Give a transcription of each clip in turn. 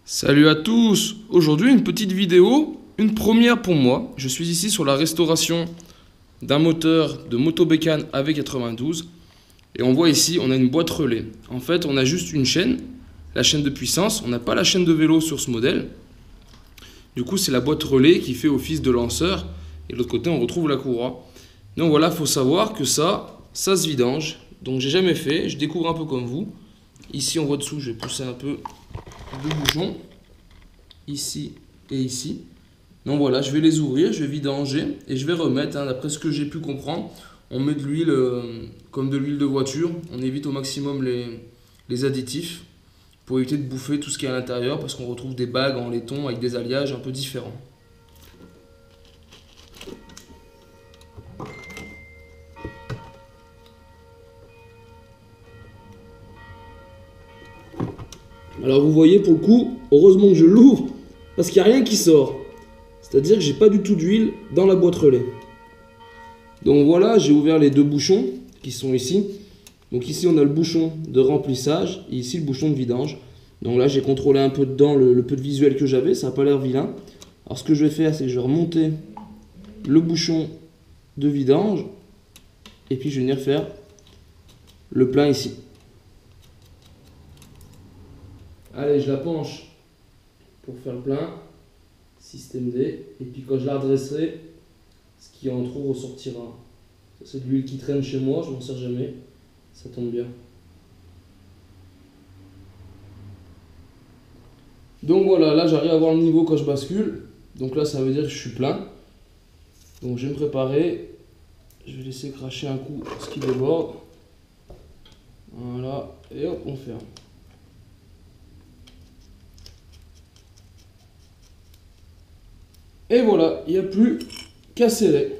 Salut à tous! Aujourd'hui une petite vidéo, une première pour moi. Je suis ici sur la restauration d'un moteur de moto bécane AV92 et on voit ici on a une boîte relais. En fait on a juste une chaîne, la chaîne de puissance, on n'a pas la chaîne de vélo sur ce modèle. Du coup c'est la boîte relais qui fait office de lanceur et de l'autre côté on retrouve la courroie. Donc voilà, il faut savoir que ça se vidange. Donc j'ai jamais fait, je découvre un peu comme vous. Ici on voit dessous, je vais pousser un peu deux bouchons, ici et ici. Donc voilà, je vais les ouvrir, je vais vidanger et je vais remettre, d'après ce que j'ai pu comprendre, on met de l'huile comme de l'huile de voiture, on évite au maximum les additifs pour éviter de bouffer tout ce qui est à l'intérieur parce qu'on retrouve des bagues en laiton avec des alliages un peu différents. Alors vous voyez, pour le coup, heureusement que je l'ouvre parce qu'il n'y a rien qui sort. C'est-à-dire que j'ai pas du tout d'huile dans la boîte relais. Donc voilà, j'ai ouvert les deux bouchons qui sont ici. Donc ici on a le bouchon de remplissage et ici le bouchon de vidange. Donc là j'ai contrôlé un peu dedans le peu de visuel que j'avais, ça n'a pas l'air vilain. Alors ce que je vais faire, c'est que je vais remonter le bouchon de vidange et puis je vais venir faire le plein ici. Allez, je la penche pour faire le plein, système D, et puis quand je la redresserai, ce qui en trop ressortira. C'est de l'huile qui traîne chez moi, je m'en sers jamais, ça tombe bien. Donc voilà, là j'arrive à voir le niveau quand je bascule, donc là ça veut dire que je suis plein. Donc je vais me préparer, je vais laisser cracher un coup ce qui déborde. Voilà, et hop, on ferme. Et voilà, il n'y a plus qu'à serrer.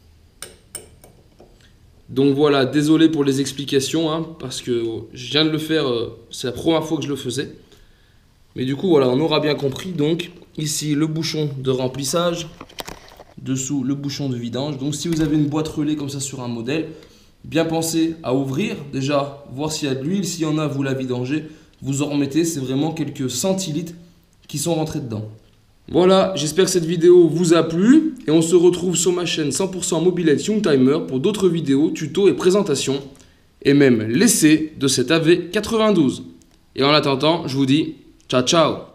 Donc voilà, désolé pour les explications, parce que je viens de le faire, c'est la première fois que je le faisais. Mais du coup, voilà, on aura bien compris. Donc ici, le bouchon de remplissage, dessous, le bouchon de vidange. Donc si vous avez une boîte relais comme ça sur un modèle, bien pensez à ouvrir, déjà, voir s'il y a de l'huile. S'il y en a, vous la vidangez, vous en remettez. C'est vraiment quelques centilitres qui sont rentrés dedans. Voilà, j'espère que cette vidéo vous a plu et on se retrouve sur ma chaîne 100% Mobilette Youngtimer pour d'autres vidéos, tutos et présentations et même l'essai de cet AV92. Et en attendant, je vous dis ciao ciao.